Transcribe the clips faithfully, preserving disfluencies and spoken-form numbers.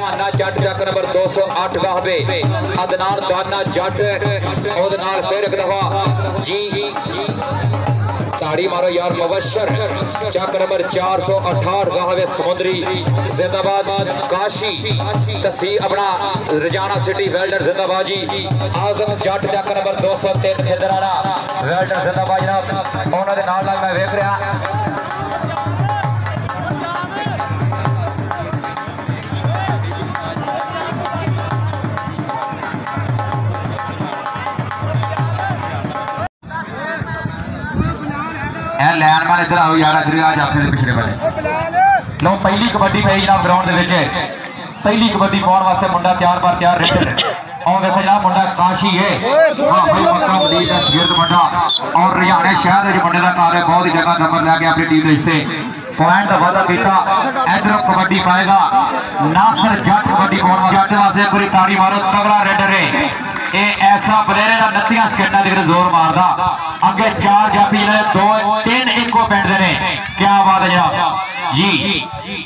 दाना जट चक नंबर दो सौ आठ गाहबे अदनान दाना जट ओदे नाल फिर एक दफा जी ताड़ी मारो यार मुबशर चक नंबर चार सौ अठाठ गाहबे समुद्री जिंदाबाद काशी तसी अपना रजाना सिटी वेल्डर जिंदाबाद जी आजम जट चक नंबर दो सौ तीन खिदराना वेल्डर जिंदाबाद जनाब उन्होंने नाल नाल मैं वेख रहा लैन मैन इधर आओ यार इधर आ जाफे पिछले वाले लो पहली कबड्डी पे जनाब ग्राउंड दे विच पहली कबड्डी पाउण वास्ते मुंडा तैयार पर तैयार रेडर और देखो जनाब मुंडा काशी है हां भाई मक्का मदीन दा शगीर्द मुंडा और हरियाणा शहर दे मुंडे दा कार है बहुत ही जगह नंबर लेके अपनी टीम दे हिस्से पॉइंट दा वादा कीता इधर कबड्डी पाएगा नासर जट कबड्डी पाउण जट वास्ते पूरी ताड़ी मारो तगड़ा रेडर है ए ऐसा प्लेयर है नत्तियां स्केटां दे जोर मारदा अगे चार जाफी ने दो तीन इको पिंड दे ने क्या बात है जनाब जी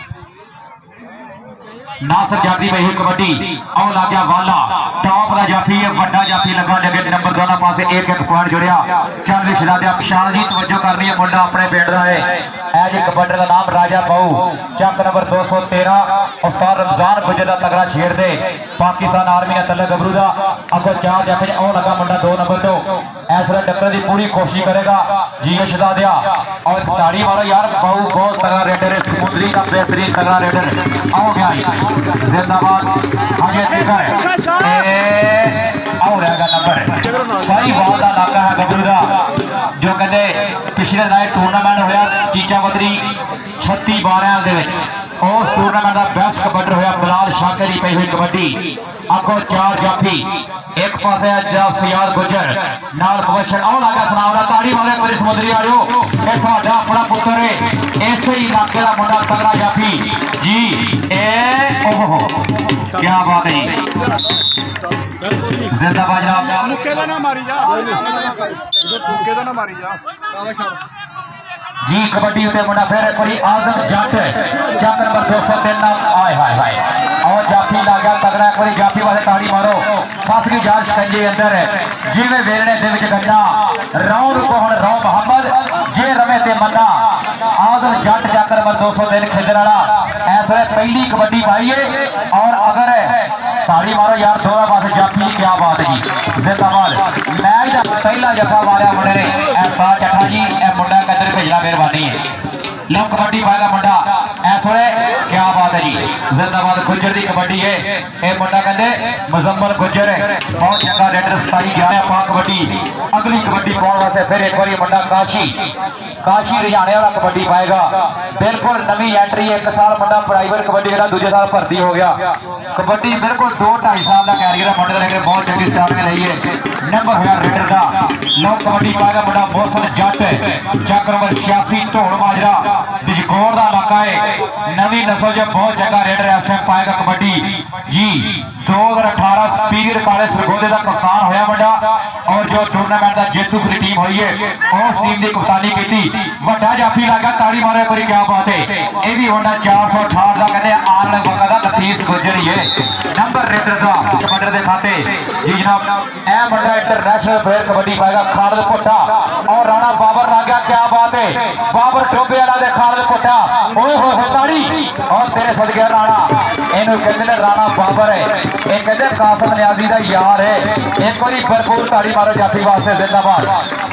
नासर जाफी भाई कबड्डी और ला गया वाला टॉप दा जाफी है बड़ा जाफी लगा लगे नंबर दोनों पासे एक एक पॉइंट जुड़िया चल भी शरादिया शान जी तवज्जो करनी है मुंडा अपने पिंड दा है ए जी कबड्डी दा नाम राजा पाऊ चक नंबर दो सौ तेरह उस्ताद रमजान गुजर दा तगड़ा छेड़ दे पाकिस्तान आर्मी ने तले गबरू दा अगो चार जाफी और लगा मुंडा दो नंबर तो ऐसा टक्कर की पूरी कोशिश करेगा जी शहजादिया और ताड़ी मारो यार पाऊ बहुत तगड़ा रेडर है समुद्री का बेहतरीन तगड़ा रेडर आओ गया जिंदाबाद आगे निकल और रहेगा नंबर सही बात का इलाका है गबरू दा जो कहते पिछले नाइट टूर्नामेंट होया चीचा बदरी छत्ती बारह दे विच उस टूर्नामेंट का बेस्ट कबड्डर होया बिलाल शाकर की पई हुई कबड्डी अगो चार जाफी एक पासे सियाद गुजर नाल मुबशर आओ लगा सलाम ताड़ी मारे मेरे समुद्री आयो ये ਤੁਹਾਡਾ अपना पुत्र है ऐसे ही इलाके का मुंडा तगड़ा जाफी जी ए ओहो क्या बात है जिंदाबाद जनाब मुक्के दा ना मारी जा मुक्के दा ना मारी जा जी कबड्डी उते मुंडा फिर एक बारी आजम जट चक नंबर दो सौ तीन आए हाय हाय और जाफी लगा तगड़ा एक बारी जाफी वाले ताड़ी मारो सत की जाल शिकंजे अंदर जिवें वेलणे दे विच गंजा रौ रुको हुण रौ मोहम्मद जे रवे ते मन्ना आजम जट चक नंबर दो सौ तीन खिदर वाला ऐसे पहली कबड्डी पाई है और अगर ताड़ी मारो यार दोनों पासे जाफी क्या बात है जी जिंदाबाद मैच दा पहला जफा मारिया मुंडे ने ऐसा चट्ठा जी ए मुंडा कदर भेजना मेहरबानी है लो कबड्डी पाएगा मुंडा ऐसे क्या बात है जी जिंदाबाद गुजर की कबड्डी है ए मुंडा कहते मुजम्मल गुजर है बहुत जगह रेडर सताई ग्यारह पा कबड्डी अगली कबड्डी पाने वास्ते फिर एक बार मुंडा काशी काशी हरियाणे वाला कबड्डी पाएगा बिल्कुल नवी एंट्री एक साल मुंडा प्राइवेट कबड्डी का दूसरे साल भर्ती हो गया कबड्डी बिल्कुल दो ढाई साल का कैरियर है मुंडे लेकर बहुत चंगी स्टार्ट में रही है नंबर होया रेडर का लो कबड्डी पाएगा मुंडा मौसम जट चक नंबर छियासी धोड़ माजरा बिजगौर का इलाका है नवी नस्ल जो बहुत जगह रेडर इस टाइम पाएगा कबड्डी जी दो हजार अठारह पीरियड काले सरगोदे का कप्तान होया मुंडा और जो टूर्नामेंट का जेतू की टीम हुई है उस टीम की कप्तानी की वड्डा जाफी लगा ताड़ी मारे कोई क्या बात है ये भी मुंडा चार सौ अठाठ का कहते आन वक्त का तसीस गुजर ही है नंबर रेडर का कबड्डी के खाते जी जनाब ए मुंडा इंटरनेशनल प्लेयर कबड्डी पाएगा खालिद भुट्टा और राणा बाबर ला गया क्या बात है बाबर टोबे वाला दे खालिद भुट्टा ओए होए ताड़ी और तेरे सदके राणा इन्हों कहते हैं राणा बाबर है ये कहते कासिम नियाजी का यार है एक बार भरपूर ताड़ी मारो जाफी वास्ते जिंदाबाद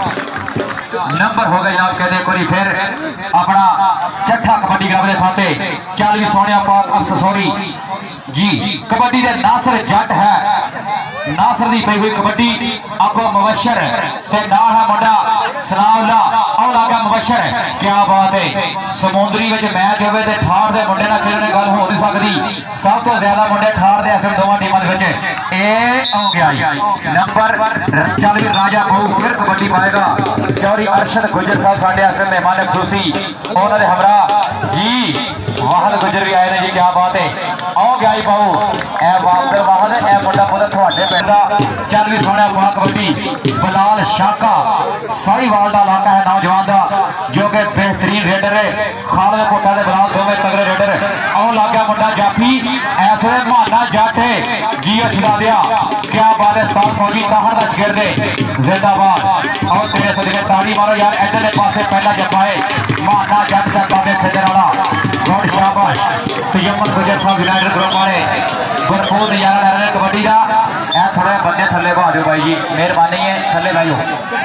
नंबर हो गए जनाब कहते कोई फिर अपना चट्ठा कबड्डी ग्राउंड खाते चल भी सोने अफसर सॉरी जी कबड्डी दे नासर जट है नासर दी पई हुई कबड्डी अगो मुबशर ते नाल है मुंडा सलाउल्ला और आगे मुबशर क्या बात है समुद्री विच मैच होवे ते ठाड़ दे मुंडे नाल खेलने गल हो नहीं सकदी सब तो ज्यादा मुंडे ठाड़ दे असल दोवां टीमां दे विच ए हो गया नंबर चल भी राजा बहु फिर कबड्डी पाएगा चौरी अरशद गुजर साहब साडे आसे मेहमान खुशी उन्हां दे हमरा जी वाहद गुजर भी आए ने जी क्या बात है आओ गया बाबू ए वाहद वाहद ए मुंडा मुंडा चल भी सोने पा कबड्डी बलाल शाका साहीवाल का इलाका है नौजवान का जो कि बेहतरीन रेडर है खालद कोटा के बलाल दोवें तगड़े रेडर आओ लग गया मुंडा जाफी ऐसे महाना जट है जी छुड़ा दिया क्या बात है साल फौजी ताहर का शेर दे जिंदाबाद और तेरे सदके ताड़ी मारो यार इधर पासे पहला जप्पा है महाना जट का बाबे खेदर वाला गौर शाबाश तयम्मल गुजर साहब यूनाइटेड ग्रुप वाले भरपूर नजारा ले रहे कबड्डी का ऐ थोड़े बंदे थले बहा दो भाई जी मेहरबानी है थले भाइयों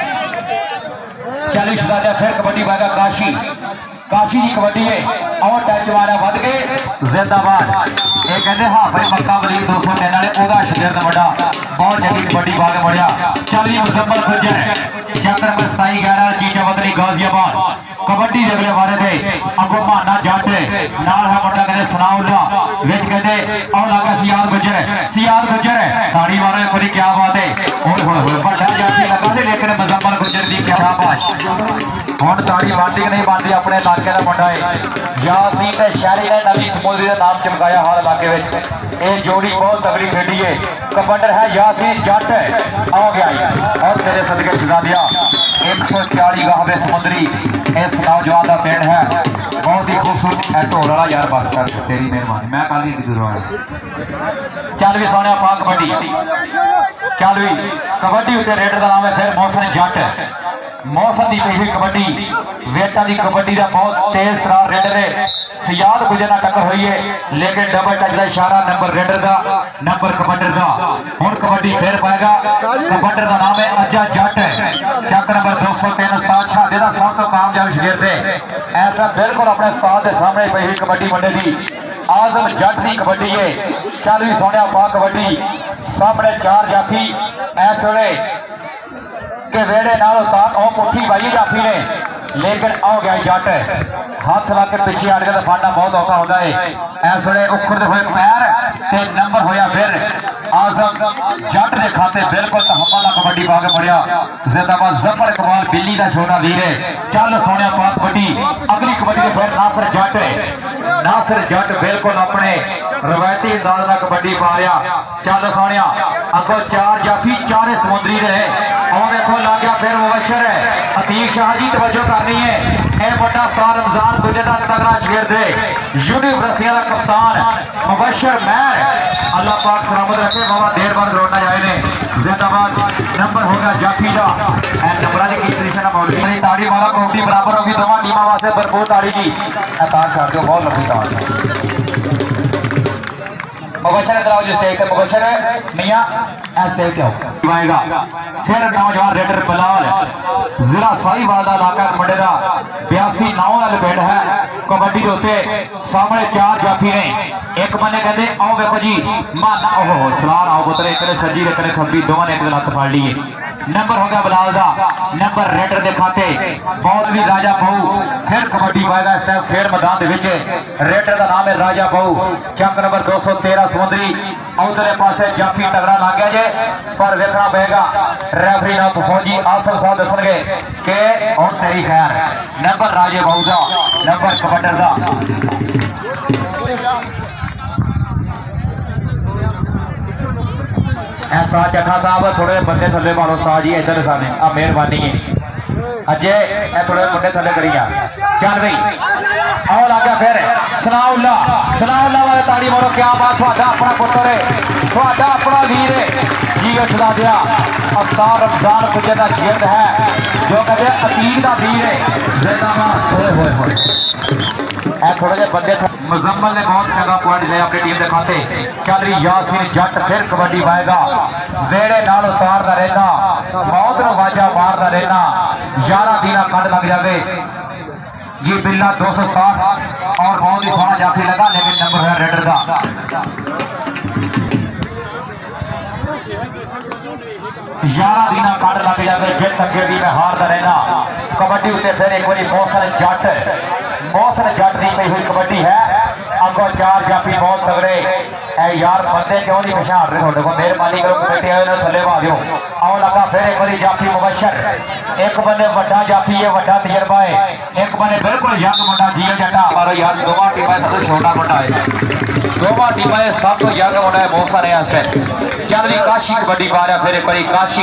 चालीस हजार फिर कबड्डी पाएगा काशी काशी की कबड्डी है और टच मारा बद के जिंदाबाद ये कहते हाँ भाई मक्का वली दो सौ तीन वाले ओदा शेर का बड़ा बहुत चंगी कबड्डी पा के बढ़िया चल जी मुजम्मल गुजर चक्कर में साई ग्यारह चीचा वतनी गाजियाबाद कबड्डी के अगले बारे दे अगो महाना जट नाल है मुंडा कहते सनाउल्ला विच कहते और लगा सियाद गुजर सियाद गुजर ताड़ी मारो एक बारी क्या बात है ओए होए होए बड़ा जाती लगा से लेकिन मुजम्मल गुजर दी क्या शाबाश हुन ताड़ी बांधी नहीं बांधी अपने इलाके का मुंडा है यासीन ते शहरी ने नवी समूदी का नाम चमकाया हर इलाके में ये जोड़ी बहुत तगड़ी खेडी है कमांडर है यासीन जट आ गया और तेरे सदके सजा दिया एक सौ चालीस गाहवे समुद्री इस नौजवान का पेड़ है बहुत ही खूबसूरत ढोल वाला यार बस कर तेरी मेहरबानी मैं कल ही दूर आया चल भी सोने पा कबड्डी चल भी कबड्डी उत्ते रेडर का नाम है फिर मौसम जट मौसम की पी कबड्डी वेटा की कबड्डी का बहुत तेज तरार रेडर है सियाद गुजर टक्कर हुई है लेकिन डबल टच का इशारा नंबर रेडर का नंबर कमांडर का हुन कबड्डी फिर पाएगा कमांडर का नाम है अजा जट चक नंबर दो सौ तीन उस्ताद शाह का सब तो कामयाब शेर थे ऐसा बिल्कुल अपने उस्ताद के सामने पी हुई कबड्डी मंडे की आजम जट की कबड्डी है चल भी सोने पा कबड्डी सामने चार जाफी इस वे के वेड़े नाल उतार ओ पुठी पाई जाफी ने लेकिन आओ गया जट हाथ ला के पिछे हट के फाड़ा बहुत औखा होता है इस वे उखड़ते हुए पैर ते नंबर होया फिर आजम जट के खाते बिल्कुल हमला कबड्डी पा के बढ़िया जिंदाबाद जफर इकबाल बिल्ली का छोटा वीर है चल सोने पा कबड्डी अगली कबड्डी फिर नासिर जट नासिर जट बिल्कुल अपने रवायती अंदाज में कबड्डी पा रहा चल सोने अगो चार जाफी चारे समुद्री रहे और देखो लग गया फिर मुबशर है अतीक शाह जी तवज्जो करनी है यह बड़ा स्टार रमजान गुजर का तगड़ा शेर दे यूनिवर्सिटी का कप्तान मुबशर मैन अल्लाह पाक सलामत रखे बाबा देर बाद लौटना जाए ने जिंदाबाद नंबर होगा जाफी का नंबर की कंडीशन मौलवी ताड़ी वाला कबड्डी बराबर होगी दोनों टीमों वास्ते भरपूर ताड़ी की तार छाड़ दो बहुत लंबी तार मुबशर कराओ जो स्टेज पे मुबशर मियां ऐसे क्या आएगा फिर नौजवान रेडर बलाल जिला साहीवाल का इलाका मुंडे का बयासी नौ का लपेट है कबड्डी होते सामने चार जाफी ने एक बने कहते आओ देखो जी माना ओहो सलाह आओ पुत्र एक सज्जी एक खब्बी दोवां ने एक लत फाड़ ली नंबर हो गया बलाल का नंबर रेडर के खाते बहुत भी राजा बहु फिर कबड्डी पाएगा इस टाइम खेल मैदान रेडर का नाम है राजा बहु चक नंबर दो सौ तेरह समुद्री उधरले पासे जाफी तगड़ा लग गया जे पर वेखना पेगा रेफरी ना फौजी आसफ साहब दसणगे के और तेरी खैर नंबर राजे बहु का नंबर कमांडर का ऐसा चखा साहब थोड़े बंदे थले मारो साह जी इधर सामने आ मेहरबानी है अजय ए थोड़े बंदे थले करी जा चल भाई आओ लगा फिर सनाउल्ला सनाउल्ला वाले ताड़ी मारो क्या बात थोड़ा अपना पुत्र है थोड़ा अपना वीर है जी छुड़ा दिया अवतार रमजान गुजर का शेर है जो कहते अतीक का वीर है जिंदाबाद होए होए होए थोड़े जे बंदे मुजम्मल ने बहुत जगह पॉइंट लिया अपनी टीम के खाते चल रही यासीन जट फिर कबड्डी पाएगा वेड़े नाल उतारदा रहना मौत नूं वाजा मारदा रहना यारा दीना कट लग जाए जी बिल्ला दो सौ साठ और बहुत ही सोना जाफी लगा लेकिन नंबर है रेडर का यारा दीना कट लग जाए जित अगे भी मैं हारदा रहना कबड्डी उत्ते फिर एक बार मौसम जट मौसम जट की पई हुई कबड्डी है अगो चार जाफी बहुत तगड़े ए यार बंदे क्यों नहीं पछाण रहे थोड़े को मेहरबानी करो कमेटी वाले थले पा दियो आओ लगा फिर एक बारी जाफी मुबशर एक बने वड्डा जाफी है वड्डा तजर्बा है एक बने बिल्कुल यंग मुंडा जियो जट्टा मारो यार दोवा टीमां सबसे छोटा मुंडा है दोवा टीमां सब तो यंग मुंडा है बहुत सारे इस टाइम चल भी काशी कबड्डी पा रहा फिर एक बारी काशी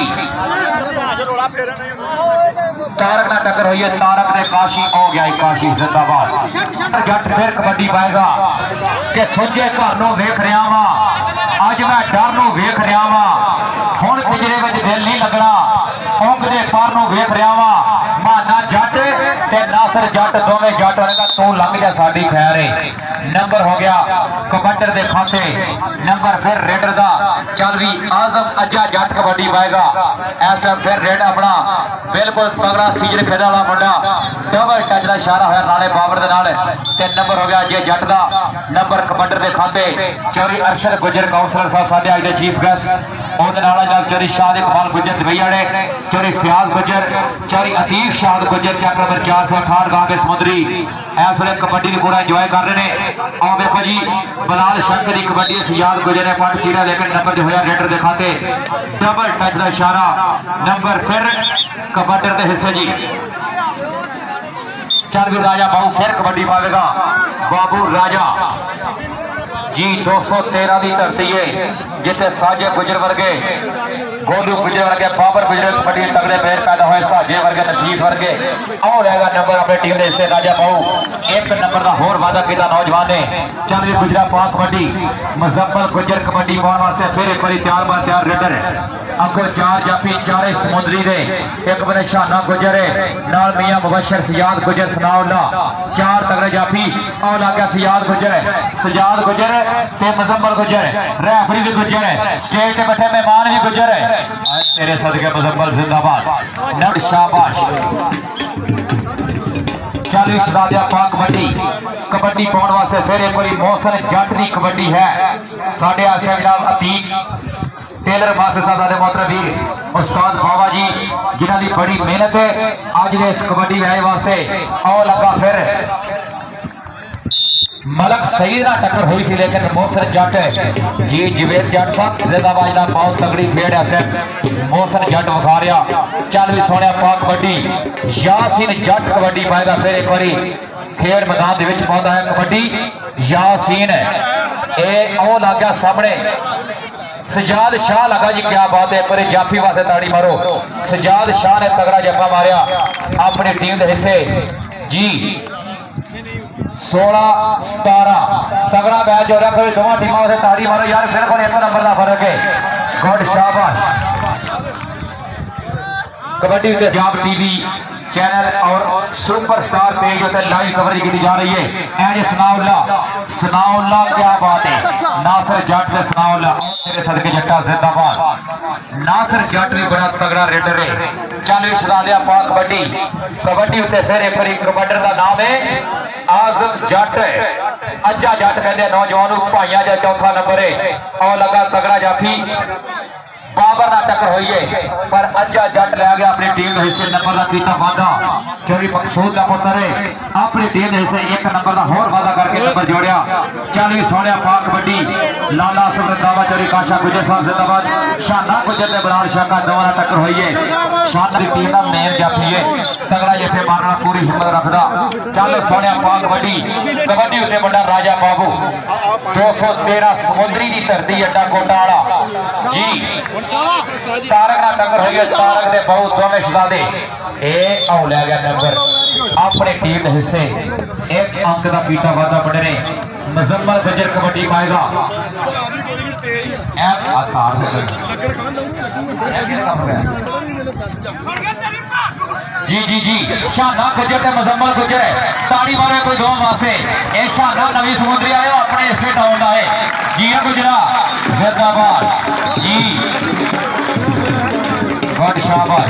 तारक ना टक्कर हुई है तारक ने काशी हो गया काशी जिंदाबाद जट फिर कबड्डी पाएगा कि सुंजे घर नूं वेख रहा वा अज मैं डर नूं वेख रहा वा हुण पिंजरे विच दिल नहीं लगना औंकदे पर नूं वेख रहा वा माना जट ते नासर जट दोवें जट होगा तू लंघ जा साडी खैर है नंबर हो गया कबड्डर दे खाते नंबर फिर रेडर दा चल भी आजम अज्जा जट कबड्डी पाएगा इस टाइम फिर रेड अपना बिल्कुल तगड़ा सीजन खेलने वाला मुंडा डबल टच का इशारा होया नाले बाबर दे नाल ते नंबर हो गया अज्जे जट दा नंबर कबड्डर दे खाते चौरी अरशद गुजर काउंसलर साहब साडे अज दे चीफ गेस्ट उहदे नाल जनाब चौरी शाह इकबाल गुजर दुबई वाले चौरी फयाज गुजर चौरी अतीक शाह गुजर चैक नंबर चार सौ अठाठ गांव के समुद्री इस वे कबड्डी पूरा इंजॉय कर रहे हैं आओ देखो जी बलाल शंकर की कबड्डी सियाद गुजर ने पट चीरा लेकिन नंबर जो होया रेडर दे खाते डबल टच का इशारा नंबर फिर कबड्डर के हिस्से जी चल भी राजा बाबू फिर कबड्डी पावेगा बाबू राजा जी दो सौ तेरह की धरती है जिथे साजे गुजर वर्गे गोलू गुजर वर्गे बाबर गुजर कबड्डी तगड़े प्लेयर पैदा हुए साजे वर्गे नफीस वर्गे आओ रहेगा नंबर अपने टीम के हिस्से राजा बाबू एक नंबर का होर वादा किया नौजवान ने चल भी गुजरा पाक कबड्डी मुजफ्फर गुजर कबड्डी पाने वास्ते फिर एक बार तैयार बार तैयार रेडर अगो चार जाफी चारे समुद्री दे एक बने शाना गुजर है नाल मियां मुबशर सियाद गुजर सनाउल्ला चार तगड़े जाफी और लग गया सियाद गुजर है सियाद गुजर ते मुजम्मल गुजर है रेफरी भी गुजर है स्टेज पे बैठे मेहमान भी गुजर है तेरे सदके मुजम्मल जिंदाबाद नब शाबाश चालीस शहजादिया पाक कबड्डी कबड्डी पाने वास्ते फिर एक बार मौसम जट की कबड्डी है साढ़े आठ जनाब अतीक टेलर मास्टर साहब मोहतरम वीर उस्ताद बाबा जी जिन्हों की बड़ी मेहनत है अज के इस कबड्डी मैच वास्ते आओ लगा फिर मलक सही ना टक्कर हुई सी लेकिन मोहसन जट जी जवेद जट साहब जिंदाबाद ना बहुत तगड़ी खेड है मोहसन जट विखा रहा चल भी सोने पाक कबड्डी यासीन जट कबड्डी पाएगा फिर एक बारी खेड मैदान के पाता है कबड्डी यासीन ए ओ लग गया सामने सजाद शाह लगा जी क्या बात है पर जाफी वास्ते ताड़ी मारो सजाद शाह ने तगड़ा जफा मारिया अपनी टीम के हिस्से जी सोलह सतारह तगड़ा मैच हो रहा है दोनों टीमों से ताड़ी मारो यार बिल्कुल एक नंबर का फर्क है गुड शाबाश कबड्डी पंजाब टीवी चैनल और सुपरस्टार पेज पर लाइव कवरेज की जा रही है एज सनाउल्ला सनाउल्ला क्या बात है नासिर जट ने सनाउल्ला तेरे सदके जट्टा जिंदाबाद नासिर जट भी बड़ा तगड़ा रेडर है चल शहजादिया पाक कबड्डी कबड्डी उत्ते फिर एक बार कबड्डर का नाम है आजम जट अज्जा जट कहते नौजवान भाइयों का चौथा नंबर है और लगा तगड़ा जाफी बाबर ना टक्कर हुई है पर अज्जा जट लै गया अपनी टीम के हिस्से नंबर का कीता वादा चौरी मकसूद का पुत्र है अपनी टीम के हिस्से एक नंबर का होर वादा करके नंबर जोड़िया चाली सोने पाक कबड्डी लाला सुरदावा चौरी काशा गुजर साहब जिंदाबाद शाना गुजर ने बरान शाह का दोबारा टक्कर हुई है शाना की टीम का मेन जाफी है तगड़ा जफे मारना पूरी हिम्मत रखता चल सोने पाक कबड्डी कबड्डी उत्ते बड़ा राजा बाबू दो सौ तेरह समुद्री की धरती अड्डा कोटा वाला जी तारक ना टक्कर हो गया तारक ने बहुत दोनों शहजादे ए आओ ले गया नंबर अपने टीम के हिस्से एक अंक का पीता वादा बने ने मुजम्मल गुजर कबड्डी पाएगा जी जी जी शाना गुजर के मुजम्मल गुजर है ताड़ी मारे कोई दो वास्ते ए शाना नवी समुद्री आए अपने हिस्से टाउन का है जी गुजरा जिंदाबाद जी बहुत शाबाश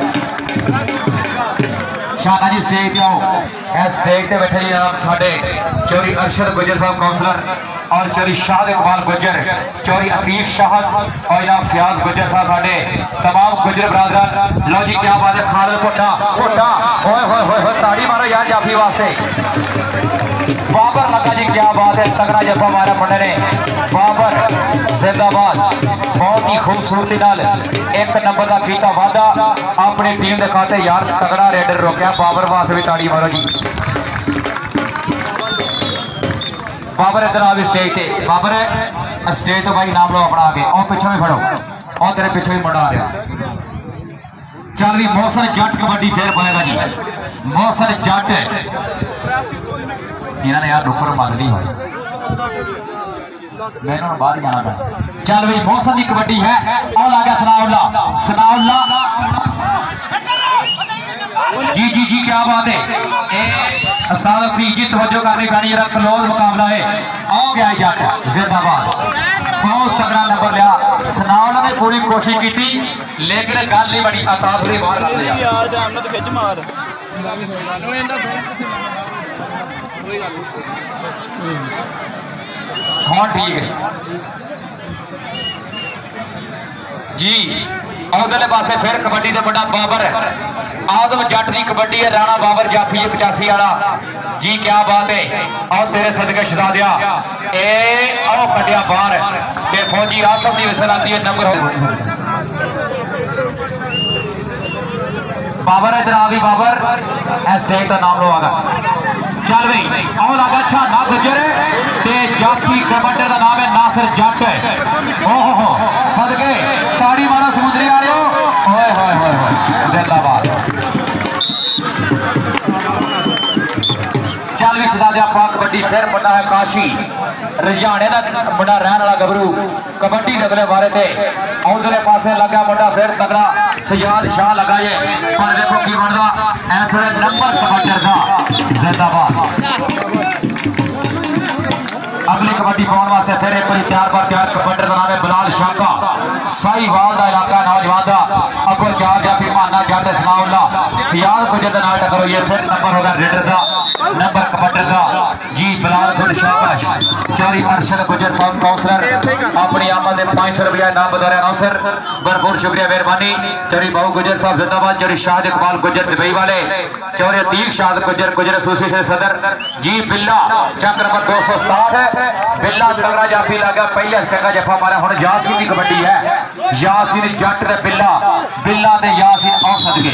शाना जी स्टेज पे आओ स्टेज पे बैठे जी साडे चौरी अरशद गुजर साहब काउंसलर और चौरी शाह इकबाल गुजर चौरी अतीक शाह और इनाम फयाज गुजर साहब साडे तमाम गुजर बरादर लो जी क्या बात है खालिद कोटा कोटा होए होए होए होए ताड़ी मारो यार जाफी वास्ते बाबर लगा जी क्या बात है तगड़ा जफा मारा मुंडे ने बाबर जिंदाबाद बहुत ही खूबसूरती नाल एक नंबर का कीता वादा अपनी टीम के खाते यार तगड़ा रेडर रोकया बाबर वास्ते भी ताड़ी मारो जी बाबर इधर आ भी स्टेज पे बाबर स्टेज तो भाई नाम लो अपना आगे और पिछे भी खड़ो और तेरे पिछे भी मुंडा आ रहा चल भी मौसम जट कबड्डी फेर पाएगा जी मौसम जट इन्होंने यार ऊपर मांग ली मैंने बाहर जाना था चल भाई मौसम की कबड्डी है और आ गया सनाउल्ला सनाउल्ला जी जी जी क्या बात है उस्ताद अफरीद जी तवज्जो करनी करनी जरा क्लोज मुकाबला है आ गया जट जिंदाबाद बहुत तगड़ा नंबर लिया सनाउल्ला ने पूरी कोशिश की थी लेकिन गल नहीं बनी अताफरी बाहर मार हाँ ठीक है जी उधरले पासे फिर कबड्डी का बड़ा बाबर आजम जट की कबड्डी है राणा बाबर जाफी पचासी वाला जी क्या बात है और तेरे सदके शहजादिया ए आओ कटिया बाहर ते फौजी आसम की विसल आती है नंबर बाबर इधर आ गई बाबर स्टेज का नाम लो आगा चल भाई और आगा अच्छा ना गुजर ते जाफी कबड्डी का नाम है नासिर जट ओहो हो सदके ताड़ी मारो समुद्री आ रहे हो ओए होए होए होए जिंदाबाद चल भी शहजादा पाक कबड्डी फिर बड़ा है काशी रजाने का बड़ा रहने वाला गबरू कबड्डी अगले बारे थे उधरले पासे लगा मुंडा फिर तगड़ा सजाद शाह लगा जे पर देखो की बनदा ऐसे नंबर कबड्डी का जिंदाबाद अगली कबड्डी पाने वास्ते फिर एक बार तैयार पर तैयार कबड्डी का नाम है बिलाल शाका साहीवाल का इलाका नौजवान का अगो चार जाफी माना जाते सनाउल्ला सियाद गुजर नाल टकरो ये फिर नंबर होगा रेडर का नंबर कबड्डी का जी बिलाल गुल शाबाश चौरी अरशद गुजर साहब काउंसलर अपनी आमद में पांच सौ रुपया नाम बता रहे नाउसर भरपूर शुक्रिया मेहरबानी चौरी बाबू गुजर साहब जिंदाबाद चौरी शाहिद इकबाल गुजर दुबई वाले चौरी अतीक शाह गुजर गुजर एसोसिएशन सदर जी बिल्ला चक नंबर दो सौ सताठ बिल्ला तगड़ा जाफी लगा पहले चंगा जफा मारा हुण यासीन की कबड्डी है यासीन जट ते बिल्ला बिल्ला ते यासीन और सदके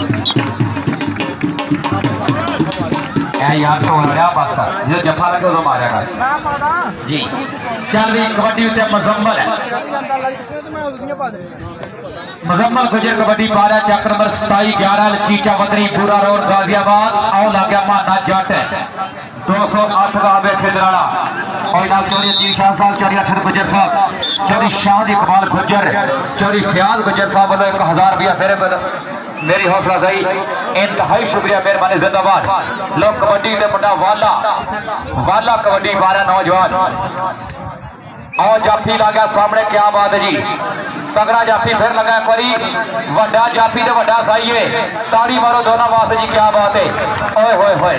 यार तो रहा बस जो जफा लगे उदो मारेगा जी चल रही कबड्डी उत्ते मुजम्मल है मुजम्मल गुजर कबड्डी पा रहा चक नंबर सताई ग्यारह चीचा बदरी पूरा रोड गाजियाबाद आओ लगे माना जट दो सौ अठ का आबे खिदराना और नाम चौरी अतीक शाह साहब चौरी अरशद गुजर साहब चौरी शाहिद इकबाल गुजर चौरी फयाज गुजर साहब वालों एक हजार रुपया फिर मेरी हौसला सही इंतहाई शुक्रिया मेहरबानी जिंदाबाद लोग कबड्डी के मुंडा वाला वाला कबड्डी बारह नौजवान और जाफी लगा सामने क्या बात है जी तगड़ा जाफी फिर लगा एक बारी वड्डा जाफी ते वड्डा साई है ताड़ी मारो दोनों वास्ते जी क्या बात है ओए होए होए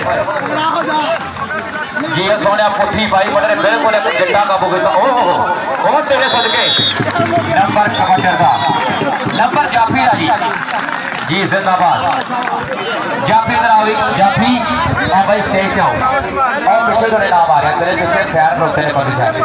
जी सोने पुठी भाई बड़े बिल्कुल एक गिट्टा काबू किया ओहो ओ तेरे सदके नंबर कबड्डी का नंबर जाफी है जी जी जिंदाबाद जाफी इधर आओ जाफी और भाई स्टेज पे आओ और पीछे थोड़े नाम आ रहे हैं तेरे पीछे फैन होते हैं कभी साहब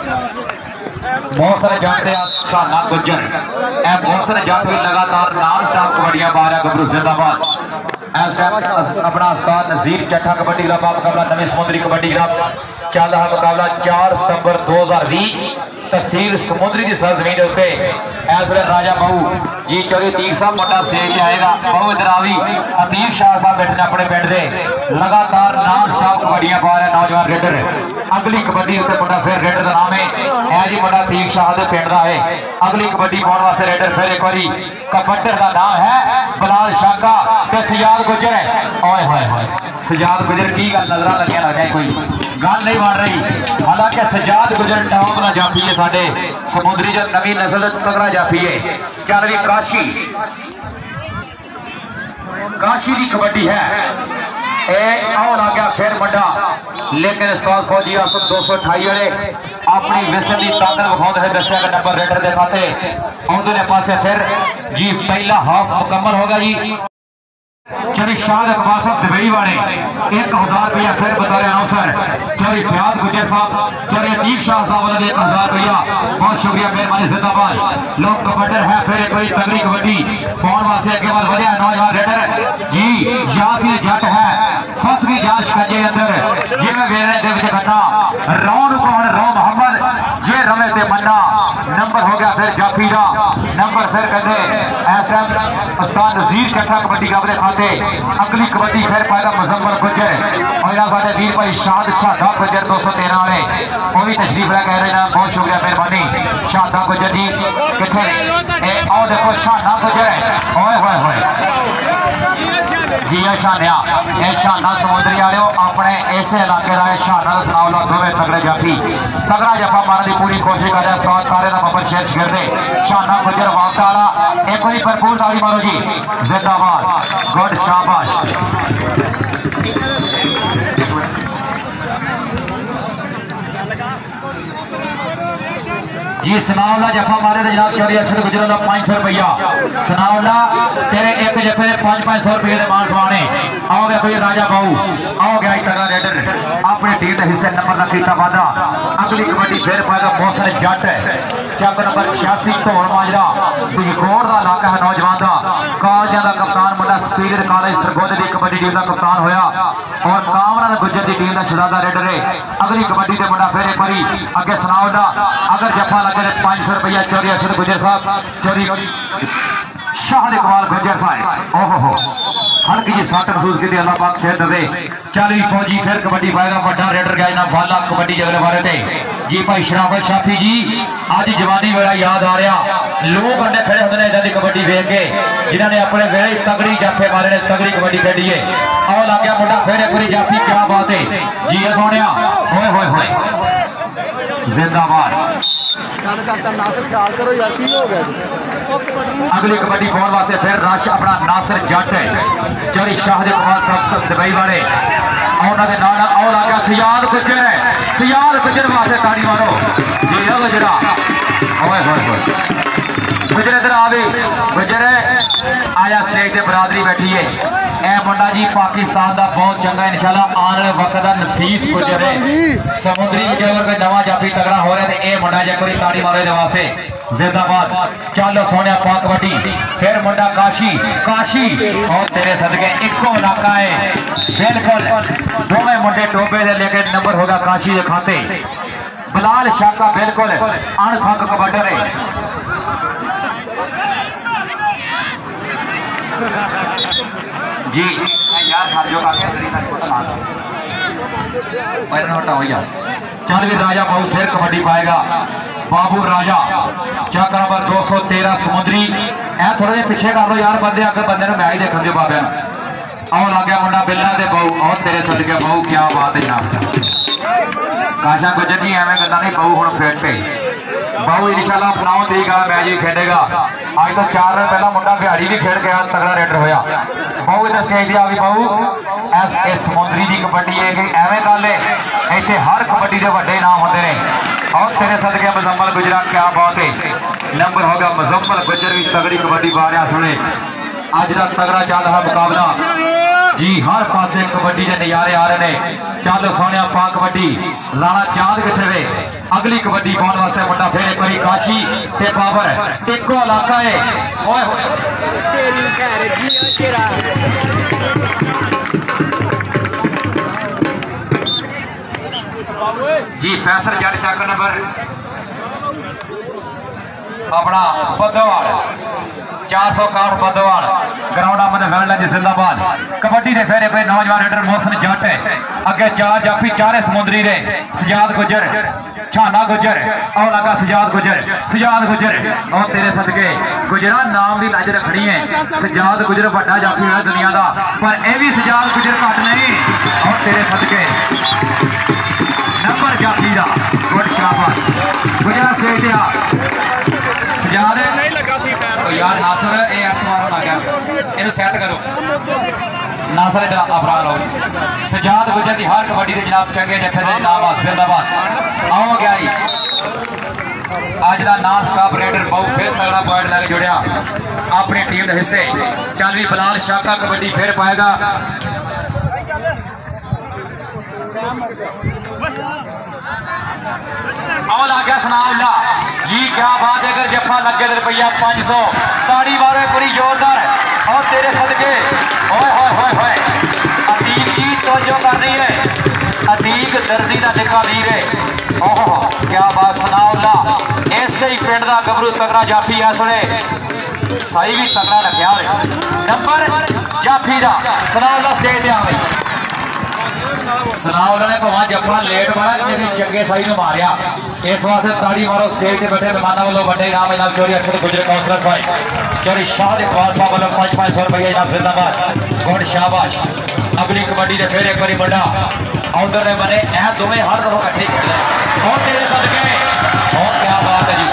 बहुत सारे जानते हैं शाना गुजर ए बहुत सारे जाफी लगातार नाल स्टाफ कबड्डियां पा रहा गबरू जिंदाबाद इस टाइम अपना उस्ताद नजीर चट्ठा कबड्डी क्लब मुकाबला नवी समुद्री कबड्डी क्लब चल रहा मुकाबला चार सितंबर दो हजार भी तहसील समुद्री की सरजमीन के उत्ते इस वे राजा बहु जी चौरी अतीक साहब मुंडा स्टेज पे आएगा बहु इधर आवी अतीक शाह साहब बैठे अपने पिंड दे लगातार नाम स्टाफ कबड्डियां पा रहे नौजवान रेडर अगली कबड्डी उत्ते मुंडा फिर रेडर का नाम है ए जी मुंडा अतीक शाह दे पिंड दा है अगली कबड्डी पाने वास्ते रेडर फिर एक बारी कबड्डी का नाम है बिलाल शाका ते सजाद गुजर है ओए होए होए सजाद गुजर की गल नजर लगे लगे कोई गल नहीं बन रही हालांकि सजाद गुजर टॉप ना जाफी है साडे समुद्री जो नवी नस्ल तगड़ा जाफी है चल भी काशी काशी की कबड्डी है ए आओ लग गया फिर मुंडा लेकिन उस्ताद फौजी आसम दो सौ अठाई वाले अपनी विसल की ताकत विखाते हैं दसिया का नंबर रेडर के खाते उधरले पासे फिर जी पहला हाफ मुकम्मल होगा जी। चली शाद अकबर साहब दुबई वाले एक हजार रुपया फिर बता रहे अनाउंसर चली फयाद गुजर साहब चली अतीक शाह साहब वाले एक हजार रुपया बहुत शुक्रिया मेहरबानी जिंदाबाद लोग कबड्डर है फिर एक बड़ी तगड़ी कबड्डी पौन वास्ते अगे वाल बढ़िया नौजवान रेडर जी यासीर जट है फस की जान शिकंजे अंदर जिवें वेरने दे विच करना रौन को हुण रो मोहम्मद जे रवे ते मन्ना नंबर हो गया फिर जाफी दा नंबर फिर कहते इस टाइम उस्ताद नजीर चट्टा कबड्डी का खाते अगली कबड्डी फिर पाएगा मुजम्मल गुजर और साडे वीर भाई शाद शादा गुजर दो सौ तेरह वाले वो भी तशरीफ ला कह रहे हैं बहुत शुक्रिया मेहरबानी शादा गुजर जी कितने और देखो शाना गुजर ओए होए होए जी शानिया ए शाना समुद्री वाले अपने इस इलाके का शाना का सुनाओ लो दोवे तगड़े जाफी तगड़ा जफा मारने की पूरी कोशिश कर रहे हैं तारे का बबर शेर शिरदे शाना गुजर वापटा वाला एक बार भरपूर ताली मारो जी जिंदाबाद गुड शाबाश जी सनाउल्ला जफा मारे तो जनाब चौधरी अरशद गुजर का पांच सौ रुपया सनाउल्ला तेरे एक जफे पांच पांच सौ रुपये के मान समाने आओ गया कोई राजा बाऊ आओ गया तगड़ा रेडर अपनी टीम के हिस्से नंबर का किया वादा अगली कबड्डी फिर पाएगा मोहसिन जट चक नंबर छियासी ढोल माजरा बिजकोट का इलाका है नौजवान का कॉलेजा का कप्तान मुंडा सुपीरियर कॉलेज सरगोधे की कबड्डी टीम का कप्तान होया और कामरान गुजर की टीम का शहजादा रेडर है अगली कबड्डी से मुंडा फिर एक बारी अगे सनाउल्ला अगर जफा लगे पांच सौ रुपया चौधरी अरशद गुजर साहब चौधरी शाह इकबाल गुजर साहब ओहो हो हल्की जी सट महसूस की अल्लाह पाक सेहत दे चाली फौजी फिर कबड्डी पाएगा बड़ा रेडर गया ना वाला कबड्डी जगले बारे थे जी भाई शराफत शाफी जी आज जवानी वेला याद आ रहा लोग अंडे खड़े होंगे इदा की कबड्डी वेख के जिन्होंने अपने वेले तगड़ी जाफे मारे ने तगड़ी कबड्डी खेडी है आओ लग गया मुंडा फिर एक बारी जाफी क्या बात है जी सोने होए होए होए जिंदाबाद अगली कबड्डी पाने वास्ते फिर रश अपना नासिर जट है चौधरी शाह साहब सब दुबई वाले उन्होंने नाल आओ लग गया सियाद गुजर है सियाद गुजर वास्ते ताड़ी मारो जी गुजरा होए होए होए गुजर इधर आवे गुजर आया स्टेज पे बरादरी बैठी है ए मुंडा जी पाकिस्तान का बहुत चंगा इंशाल्लाह आने वाले वक्त का नफीस गुजर है समुद्री विजय कोई नवा जाफी तगड़ा हो रहा है ये मुंडा जब कोई ताड़ी मारो ये वास्ते जिंदाबाद चलो सोने पा कबड्डी फिर मुंडा काशी काशी और तेरे सदके इको इलाका है बिल्कुल दोवें मुंडे टोबे दे लेके नंबर होगा काशी के खाते बिलाल शाका बिल्कुल अणथक कबड्डर है जी यार खा जो चल भी राजा बाबू फिर कबड्डी पाएगा बाबू राजा चक नंबर दो सौ तेरह समुद्री ए थोड़ा जिहा पिछे कर लो यार बंदे अगर बंदे मैं ही देखने दो बाबे आओ लग गया मुंडा बिल्ला दे बाऊ और तेरे सदके बाऊ क्या बात है जनाब काशा गुजर जी एवं कहता नहीं बाऊ हुण फिट है बाऊ इंशाल्लाह नौ तरीक का मैच भी खेलेगा आज तो चार दिन पहला मुंडा बिहाड़ी भी खेल गया तगड़ा रेडर होया बाऊ इधर स्टेज आ गई बाऊ एस एस समुद्री की कबड्डी है कि एवं गल है इतने हर कबड्डी के बड़े नाम होंगे ने और तेरे सदके मुजम्मल गुजरा क्या बात है नंबर होगा मुजम्मल गुजर भी तगड़ी कबड्डी पा रहा सुने अज का तगड़ा चल रहा मुकाबला जी हर पासे कबड्डी के नजारे आ रहे हैं चलो सोने पा कबड्डी राणा चांद कितने वे अगली कबड्डी पाने वास्ते मुंडा फिर एक बारी काशी ते बाबर एको इलाका है ओए जी फैसल जट चक नंबर अपना बदवाड़ चार सौ काठ बदवाड़ ग्राउंड अमन वेल्ड जिंदाबाद कबड्डी के फेरे पे नौजवान रेडर मोहसिन जट है अगे चार जाफी चारे समुद्री दे सजाद गुजर छाना गुजर और लगा सजाद गुजर सजाद गुजर और तेरे सदके गुजरा नाम की लज रखनी है सजाद गुजर बड़ा जाफी है दुनिया का पर यह भी सजाद गुजर घट नहीं और तेरे सदके नंबर जाफी का गुड शाबाश गुजरा स्टेज सजाद यार नासर ये अर्थ मारन लग गया इन्हें सैट करो नासर इधर अपना लो सजाद गुजर की हर कबड्डी के जनाब चंगे जफे के नाम जिंदाबाद आओ गया अज का नॉन स्टॉप रेडर बहुत फिर तगड़ा पॉइंट लैके जुड़िया अपनी टीम के हिस्से। चल भी बिलाल शाका कबड्डी फिर पाएगा। और आ गया सनाउल्ला जी, क्या बात है। अगर जफा लगे तो रुपया पाँच सौ ताड़ी मारे पूरी जोरदार। और तेरे सदके होए होए होए होए अतीक जी तवज्जो कर रही है। अतीक दर्दी का निका वीर है। ओह क्या बात सनाउल्ला, ऐसे ही पिंड का गबरू तगड़ा जाफी है। सुने सही भी तगड़ा लग्या नंबर जाफी का। सनाउल्ला स्टेज पे आ गई। सनाउल्ला ने भाव जफा लेट मारा लेकिन चंगे सही ने मारिया। इस वास्ते ताड़ी मारो। स्टेज पे बैठे मेहमानों वालों बड़े इनाम इनाम चोरी अक्षर गुजरे कौंसलर साहब चोरी शाह इकबाल साहब वालों पाँच पाँच सौ रुपये इनाम जिंदाबाद। गुड शाबाश। अगली कबड्डी के फिर एक बारी बड़ा आउटर ने बने ऐ दोवें हर दफा कट्ठे खेलते और तेरे सदके। और क्या बात है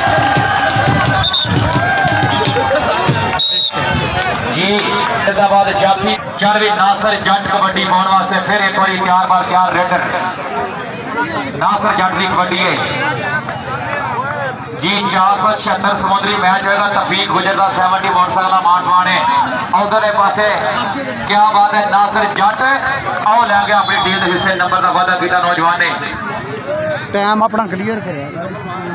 जी जी जिंदाबाद जाफी। चरवी नासर जट कबड्डी पाने वास्ते फिर एक बार तैयार बार तैयार रेडर नासर जट की कबड्डी है जी। चार सौ छिहत्तर समुद्री मैच होगा। तफीक गुजर का सैवनटी मोटरसाइकिल मानसवान है। उधर पासे क्या बात है नासर जट आओ लै गया अपनी टीम के हिस्से। नंबर का वादा किया नौजवान ने। टाइम अपना क्लियर कर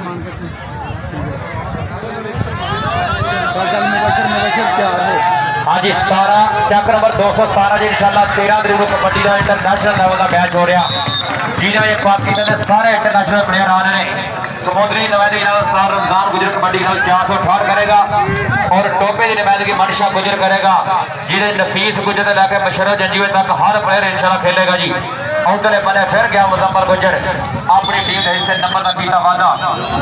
हाँ जी सतारह चक नंबर दो सौ सतारह जी इंशाल्लाह तेरह तरीक को कबड्डी का इंटरनेशनल लेवल का मैच हो रहा जिन्हें पाकिस्तान के सारे इंटरनेशनल प्लेयर आ रहे हैं। समुद्री नुमाइंदगी रमजान गुजर कबड्डी चार सौ अठाठ करेगा और टोपे की नुमाइंदगी मनशा गुजर करेगा जिन्हें नफीस गुजर लैके मशरफ जंजीवे तक हर प्लेयर इंशाल्लाह खेलेगा जी। उधर बने फिर गया मुजम्मल गुजर अपनी टीम के हिस्से। नंबर का किया वादा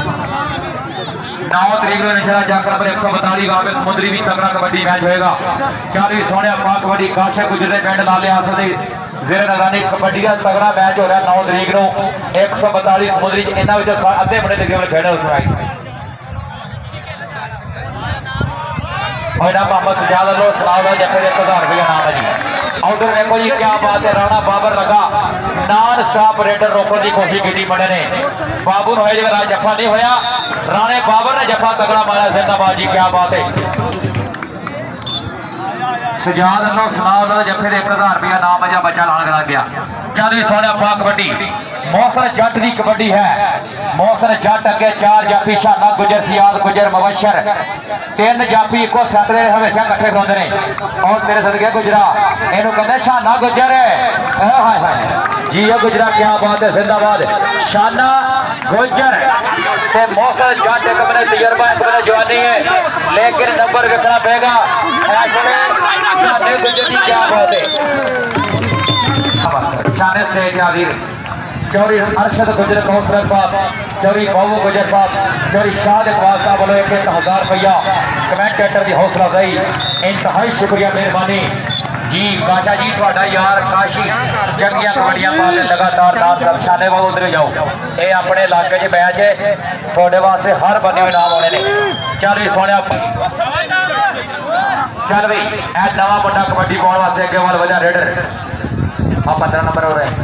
नौ तरीक को इंशाल्लाह जाकर नंबर एक सौ बतालीस गांव में समुद्री भी तगड़ा कबड्डी मैच होएगा। चालीस सोने पाक कबड्डी काशा गुजरे पिंड लाले आसद जेर नगानी कबड्डी का तगड़ा मैच हो रहा है। नौ तरीक को एक सौ बतालीस समुद्री इन्होंने अद्धे बड़े तकरीबन खेड़े उस राई और मोहम्मद सजाद लो सलाह जफे एक हजार रुपया नाम है जी। उधर देखो जी क्या बात है। राणा बाबर लगा नॉन स्टॉप रेडर रोकने की कोशिश की बड़े ने बाबू ने जगह जफा नहीं होया। राणे बाबर ने जफा तगड़ा मारा जिंदाबाद जी। क्या बात है सजाद लो सलाह जफे एक हजार रुपया नाम है। बच्चा लाने लग गया। चल भी सोने पा कबड्डी मौसर जट की कबड्डी है। मौसर जट अगे चार जाफी शाना गुजर सियाद गुजर मुबशर तीन जाफी इको सैट दे हमेशा कट्ठे खाते हैं। और तेरे सदके गुजरा इनू कहते शाना गुजर हाय हाय जी गुजरा। क्या बात है जिंदाबाद। शाना गुजर ते मौसर जट एक मैंने तजर्बा एक मैंने जवानी है लेकिन नंबर देखना पेगा। शाने गुजर की क्या बात है। शाने से चौरी अरशद गुजर कौंसलर साहब चौरी बाबू गुजर साहब चौरी शाह इकबाल साहब वालों एक एक हजार रुपया कमेंटेटर की हौसला अफजाई इंतहाई शुक्रिया मेहरबानी जी। काशा जी थोड़ा यार काशी चंगिया कबड्डियां पाने लगातार नाल सब शाने बाबू उधर जाओ। ये अपने इलाके च मैच है थोड़े वास्ते हर बने इनाम होने ने। चल भी सोने चल भाई ए नवा मुंडा कबड्डी पाने वास्ते अगे वाल वजह रेडर आ पंद्रह नंबर हो रहे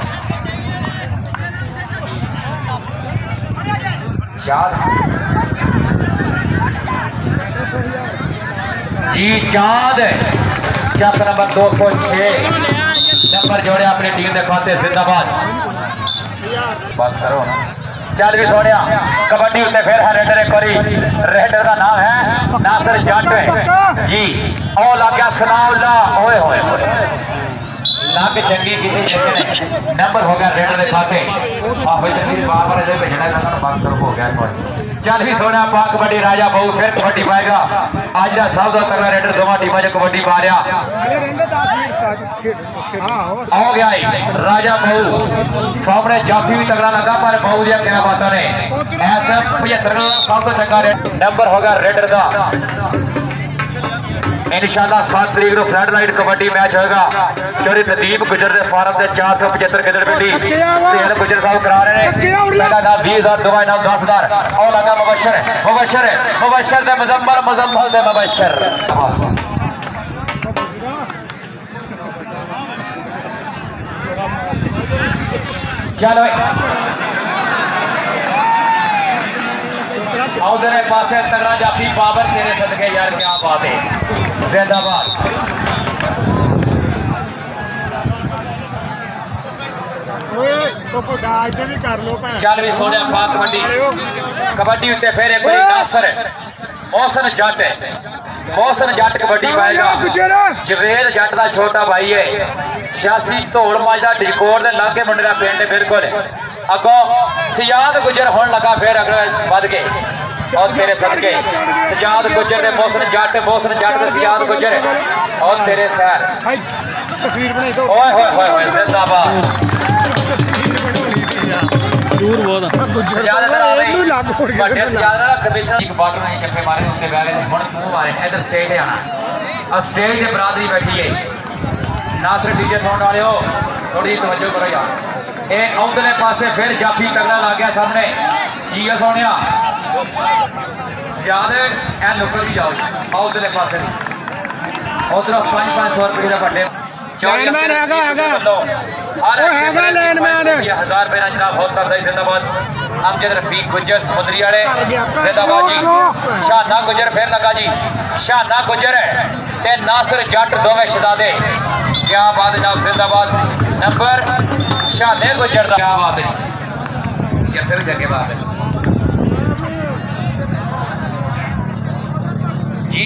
जी। चांद चक नंबर दो सौ छह नंबर जोड़े अपनी टीम के खाते जिंदाबाद। बस करो ना। चल भी सोनिया कबड्डी उत्ते फिर है रेडर एक बारी। रेडर का नाम है नासर जट जी। ओ लग गया सनाउल्ला ओए होए लग चंगी की नंबर हो गया रेडर के खाते। बार बार भेजना बस करो हो गया। चल भी सोना पा कबड्डी राजा बहु फिर कबड्डी पाएगा। आज का सब का तगड़ा रेडर दोवां टीमां च कबड्डी पा रहा हो गया राजा बहु सामने जाफी भी तगड़ा लगा पर बहु दिया क्या बात ने ऐसा पचहत्तर सबसे चंगा नंबर हो गया रेडर का। इंशाल्लाह सात तरीक को फ्लड लाइट कबड्डी मैच होगा। चौरी नदीप गुजर के फार्म से चार सौ पचहत्तर गिदड़ पिंडी सेहल गुजर साहब करा रहे हैं। पहला नाम बीस हजार दुआ नाम दस हजार और लगा मुबशर मुबशर मुबशर दे मुजम्मल मुजम्मल दे मुबशर। चलो उधर पासे तगड़ा जाफी बाबर तेरे सदके यार क्या बात है जिंदाबाद। चल भी सोने पाक कबड्डी कबड्डी उत्ते फिर एक बार नासर मोहसन जट मोहसन जट कबड्डी पाएगा। जवेद जट का छोटा भाई है छियासी धौल मज का डिकोर के लागे मुंडे का पिंड बिल्कुल अगों सजाद गुजर होने लगा फिर अगले बद के और तेरे सदके सजाद गुजर ने मोहसन जट मोहसन जट ने सजाद गुजर और तेरे खैर ओए होए होए होए जिंदाबाद दूर बहुत सजाद इधर आ गई बड़े सजाद ना कमीशन एक बाटर नहीं जप्पे मारे उत्ते बैठ गए हुन तू मारे इधर स्टेज पे आना और स्टेज पे बरादरी बैठी है नासर डीजे साउंड वाले हो थोड़ी तवज्जो करो यार। ए औंदले पासे फिर जाफी तगड़ा ला गया सामने जीए सोनिया सजाद ए नुकर भी जाओ औंदले पासे उधर पाँच पाँच सौ रुपये का बड़े लाइनमैन हैगा हैगा हर हैगा लाइनमैन हजार रुपये जनाब हौसला अफजाई जिंदाबाद। अमजद रफीक गुजर समुद्री वाले जिंदाबाद जी। शाना गुजर फिर लगा जी शाना गुजर ते नासिर जट दोवें शहजादे क्या बात जनाब जिंदाबाद। नंबर शाने गुजर दा क्या बात है क्या फिर जगह बात है जी।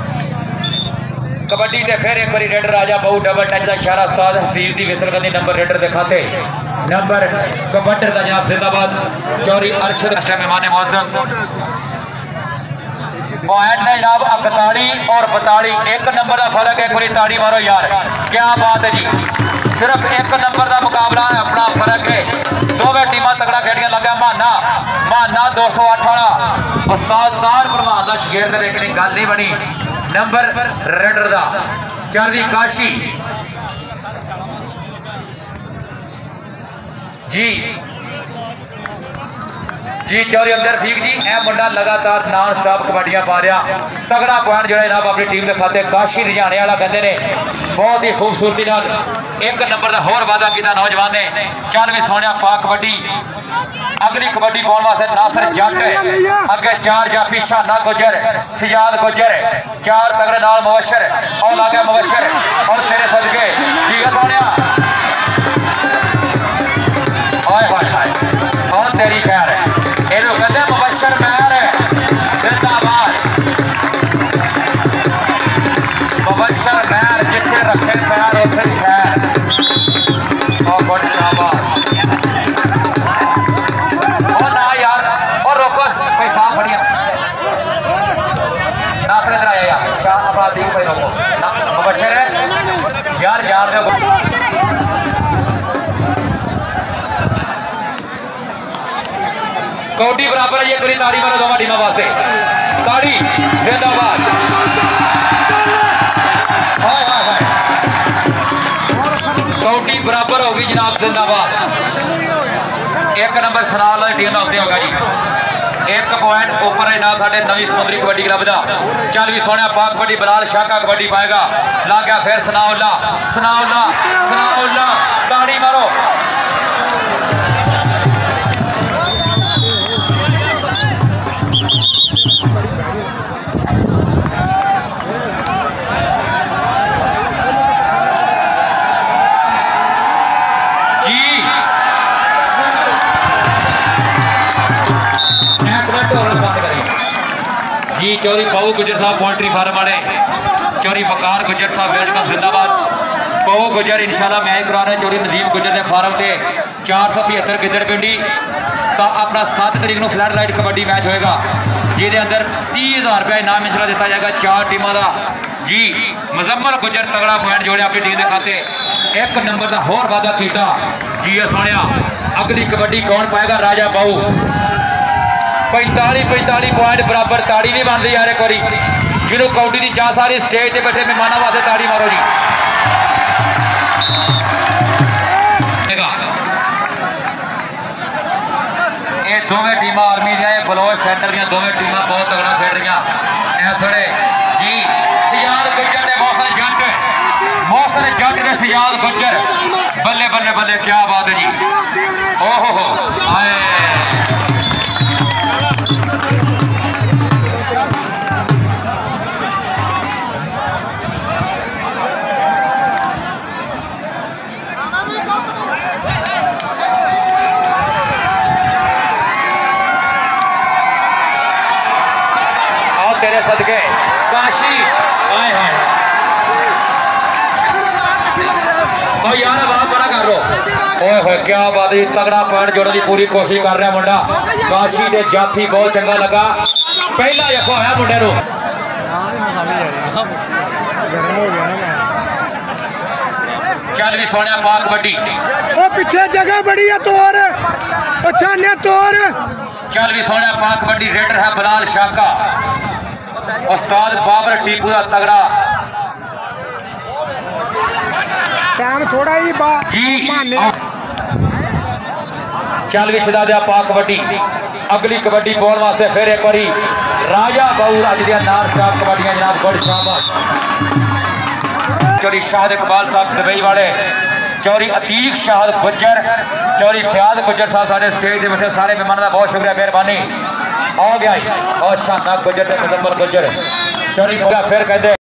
कबड्डी ते फिर एक बारी रेडर राजा बहु डबल टच का इशारा उस्ताद हफीज दी विसलगंदी नंबर रेडर दिखाते नंबर कबड्डर का जनाब जिंदाबाद। चौरी अरशद मेहमान मौसम पॉइंट ने जनाब इकतालीस और बतालीस एक नंबर का फर्क है। एक बारी ताड़ी मारो यार क्या बात है जी। सिर्फ एक नंबर का मुकाबला है अपना फर्क है दोवें टीमां तगड़ा खेडियां लगा माना माना दो सौ अठ वाला उस्ताद तार प्रमान का शगीर्द लेकिन गल नहीं बनी नंबर रेडर दा चरदी काशी जी जी चौरी अब्दुल रफीक जी ए मुंडा लगातार नॉन स्टॉप कबड्डियां पा रहा तगड़ा पॉइंट जो है अपनी टीम के खाते काशी रिझाने वाला कहते ने बहुत ही खूबसूरती नाल एक नंबर का होर वादा किया नौजवान ने। चल भी सोनिया पा कबड्डी अगली कबड्डी पाने वास्ते नासिर जट अगे चार जाफी शाना गुजर सजाद गुजर चार तगड़े नाल मुबशर और लागे मुबशर और तेरे सदके ठीक है सोनिया हाय हाय हाय और तेरी खैर इन्हों कहते मुबशर महर जिंदाबाद मुबशर महर जिथे रखे पैर उथे खैर और गुड शाबाश और ना यार और रोको भाई साफ फड़िया नासिर इधर आया यार शाह अपना दी भाई रोको मुबशर है यार जान दो कौडी बराबर है ये पूरी ताड़ी मारो दोनों टीमों वास्ते ताड़ी जिंदाबाद हाय हाय हाय कौडी बराबर होगी जनाब जिंदाबाद। एक नंबर सनाल वाली टीम का उत्ते होगा जी एक पॉइंट ऊपर है ना साढ़े नवी समुद्री कबड्डी क्लब का। चल भी सोने पाक कबड्डी बलाल शाका कबड्डी पाएगा ला गया फिर सनाउल्ला सनाउल्ला सनाउल्ला ताड़ी मारो जी। चौरी पाऊ गुजर साहब पोल्ट्री फार्म वाले चौरी वकार गुजर साहब वेलकम जिंदाबाद। पाऊ गुजर इंशाल्लाह मैच करा रहे चौरी नदीम गुजर के फार्म से चार सौ पचहत्तर गिदड़ पिंडी अपना सात तरीक को फ्लैट लाइट कबड्डी मैच होएगा जिसके अंदर तीस हज़ार रुपया इनाम इंशाल्लाह दिता जाएगा चार टीमों का जी। मुजम्मल गुजर तगड़ा पॉइंट जोड़े अपनी टीम के खाते एक नंबर का होर वादा किया जी। सोनिया अगली कबड्डी कौन पाएगा राजा पाऊ पैंताली पैंताली पॉइंट बराबर ताड़ी नहीं बनती यार एक बारी जिन्होंने कौडी की चाह सारी स्टेज पे बैठे मेहमानों वास्ते ताड़ी मारो जी। ये दोवें टीम आर्मी बलौज सेंटर दी दोवें टीम बहुत तगड़ा खेल रही इस वे जी। सजाद गुजर ने मौसम जट मौसम जट ने सजाद गुजर बल्ले बल्ले बल्ले क्या बात है जी। ओहो हो आए तेरे सदके काशी आए हाय ओ यार वाह बड़ा कर लो ओए होए क्या बात है तगड़ा पॉइंट जोड़ने की पूरी कोशिश कर रहा मुंडा काशी दे जाफी बहुत चंगा लगा पहला यको होया मुंडे नु चल भी सोने पा कबड्डी ओ पीछे जगह बड़ी है तोर अच्छा ने तोर चल भी सोने पा कबड्डी रेडर है बिलाल शाका उस्ताद बाबर टीपू का तगड़ा टाइम थोड़ा ही बा जी चल भी सदा दिया पा कबड्डी अगली कबड्डी पाने वास्ते फिर एक बारी राजा बाउर अज दिया नाम स्टाफ कबड्डियां जनाब गुड शाबाश चौरी शाहद इकबाल साहब दुबई वाले चौरी अतीक शाहद गुज्जर चौरी फयाज गुज्जर साहब सारे स्टेज पे बैठे सारे मेहमानों का बहुत शुक्रिया मेहरबानी आ गया और शानदार गुज्जर मुजम्मल गुज्जर चौरी फिर कहते